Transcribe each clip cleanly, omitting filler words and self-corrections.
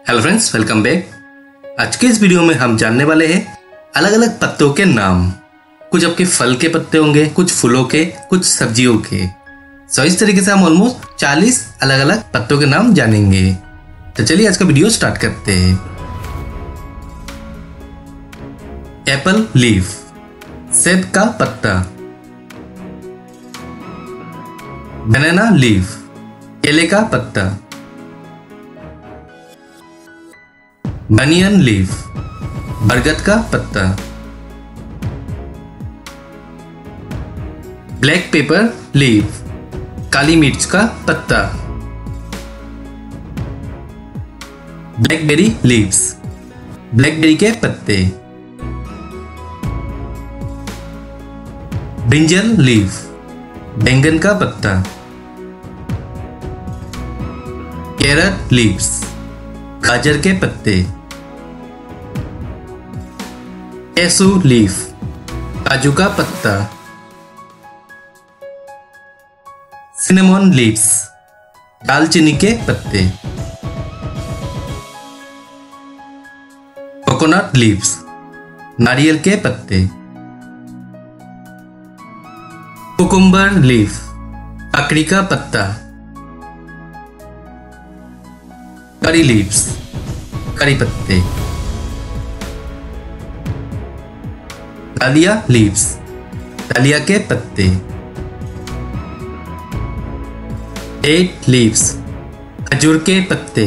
Hello friends, welcome back. आज के इस वीडियो में हम जानने वाले हैं अलग अलग पत्तों के नाम। कुछ आपके फल के पत्ते होंगे, कुछ फूलों के, कुछ सब्जियों के। इस तरीके से हम ऑलमोस्ट 40 अलग अलग पत्तों के नाम जानेंगे। तो चलिए आज का वीडियो स्टार्ट करते हैं। एप्पल लीफ, सेब का पत्ता। बनाना लीफ, केले का पत्ता। बनियन लीफ, बरगद का पत्ता। ब्लैक पेपर लीफ, काली मिर्च का पत्ता। ब्लैकबेरी लीव्स, ब्लैकबेरी के पत्ते। ब्रिंजल लीफ, बैंगन का पत्ता। कैरट लीव्स, गाजर के पत्ते। कैसू लीफ, काजू का पत्ता। सिनेमन लीव्स, दालचीनी के पत्ते। कोकोनट लीव्स, नारियल के पत्ते। कुकुम्बर लीफ, ककड़ी का पत्ता। करी लीव्स, करी पत्ते। डालिया लीव्स, डालिया के पत्ते। डेट लीव्स, खजूर के पत्ते।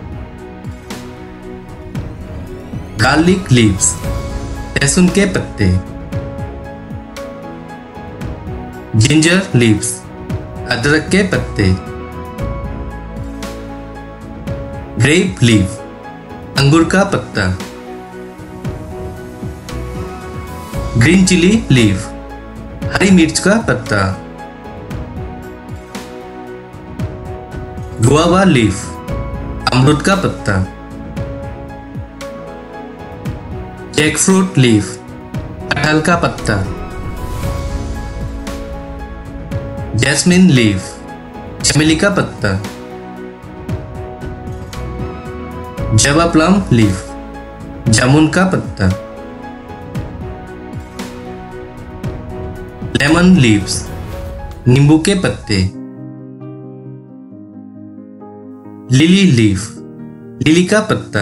गार्लिक लीव्स, लहसुन के पत्ते। जिंजर लीव्स, अदरक के पत्ते। ग्रेप लीफ, अंगूर का पत्ता। ग्रीन चिली लीफ, हरी मिर्च का पत्ता। गुआवा लीफ, अमरूद का पत्ता। जैकफ्रूट लीफ, कटहल का पत्ता। जैस्मिन लीफ, चमेली का पत्ता। जवा प्लम लीफ, जामुन का पत्ता। लेमन लीव्स, नींबू के पत्ते। लिली लीफ, लिली का पत्ता।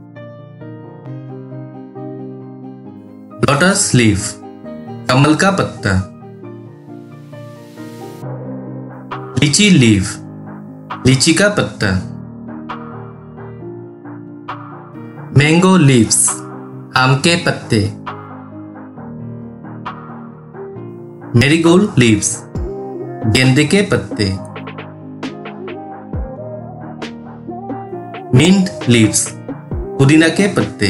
लोटस लीफ, कमल का पत्ता। लीची लीफ, लीची का पत्ता। मैंगो लीव्स, आम के पत्ते। मैरीगोल्ड लीव्स, गेंदे के पत्ते। मिंट लीव्स, पुदीना के पत्ते।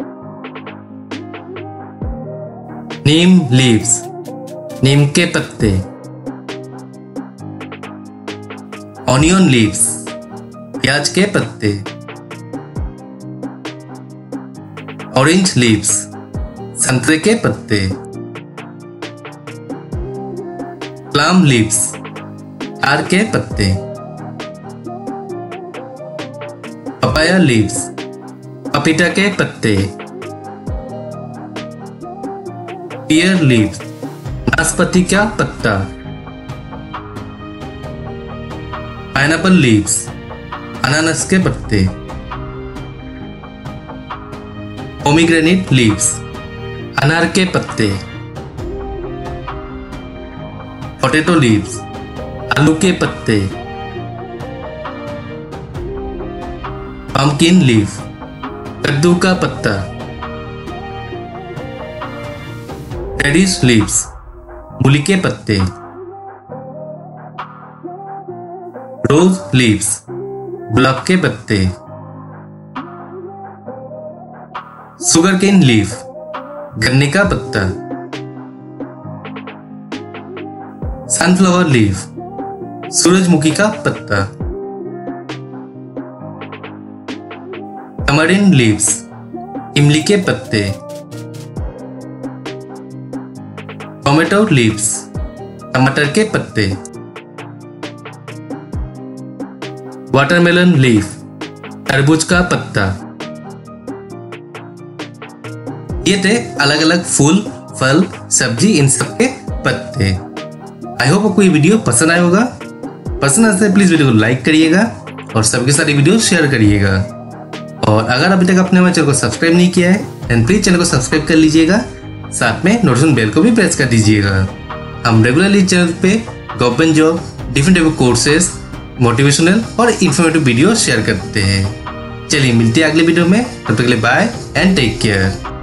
नीम लीव्स, नीम के पत्ते। ऑनियन लीव्स, प्याज के पत्ते। ऑरेंज लीव्स, संतरे के पत्ते। प्लम लीव्स, तार के पत्ते। पपाया लीव्स, पपीता के पत्ते। पियर लीव्स, नाशपाती का पत्ता। पाइनएप्पल लीव्स, अनानास के पत्ते। पोमीग्रेनेट लीव्स, अनार के पत्ते। पोटैटो लीव्स, आलू के पत्ते। पम्पकिन लीफ, कद्दू का पत्ता। रेडिश लीव्स, मूली के पत्ते। रोज लीव्स, गुलाब के पत्ते। शुगर केन लीफ, गन्ने का पत्ता। सनफ्लावर लीफ, सूरजमुखी का पत्ता। टमारिन लीव्स, इमली के पत्ते। टोमेटो लीव्स, टमाटर के पत्ते। वाटरमेलन लीफ, तरबूज का पत्ता। ये थे अलग अलग फूल, फल, सब्जी, इन सब के पत्ते। आई होप आपको ये वीडियो पसंद आया होगा। पसंद आते प्लीज वीडियो को लाइक करिएगा और सबके साथ ये वीडियो शेयर करिएगा। और अगर अभी तक आपने हमारे चैनल को सब्सक्राइब नहीं किया है देन प्लीज चैनल को सब्सक्राइब कर लीजिएगा, साथ में नोटिफिकेशन बेल को भी प्रेस कर दीजिएगा। हम रेगुलरली चैनल पे government job, different type of courses, motivational और इन्फॉर्मेटिव वीडियो शेयर करते हैं। चलिए मिलते हैं अगले वीडियो में, तब तक के लिए बाय एंड टेक केयर।